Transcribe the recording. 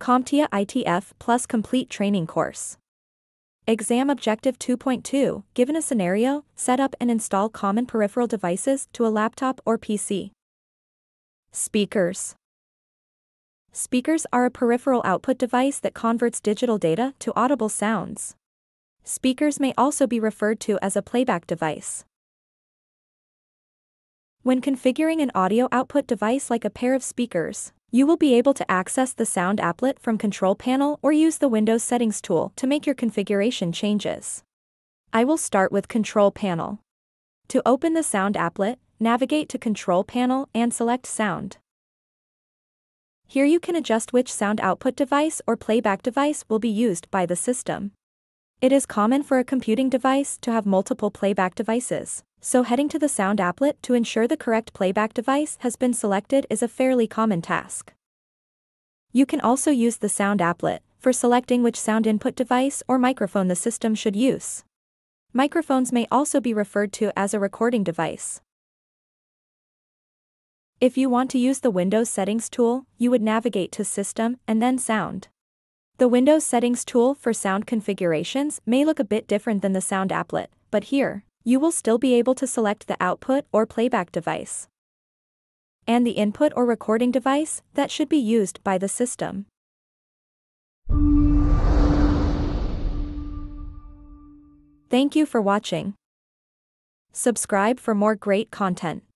CompTIA ITF Plus Complete Training Course. Exam Objective 2.2, given a scenario, set up and install common peripheral devices to a laptop or PC. Speakers. Speakers are a peripheral output device that converts digital data to audible sounds. Speakers may also be referred to as a playback device. When configuring an audio output device like a pair of speakers, you will be able to access the sound applet from Control Panel or use the Windows Settings tool to make your configuration changes. I will start with Control Panel. To open the sound applet, navigate to Control Panel and select Sound. Here you can adjust which sound output device or playback device will be used by the system. It is common for a computing device to have multiple playback devices, so heading to the sound applet to ensure the correct playback device has been selected is a fairly common task. You can also use the sound applet for selecting which sound input device or microphone the system should use. Microphones may also be referred to as a recording device. If you want to use the Windows Settings tool, you would navigate to System and then Sound. The Windows Settings tool for sound configurations may look a bit different than the sound applet, but here, you will still be able to select the output or playback device and the input or recording device that should be used by the system. Thank you for watching. Subscribe for more great content.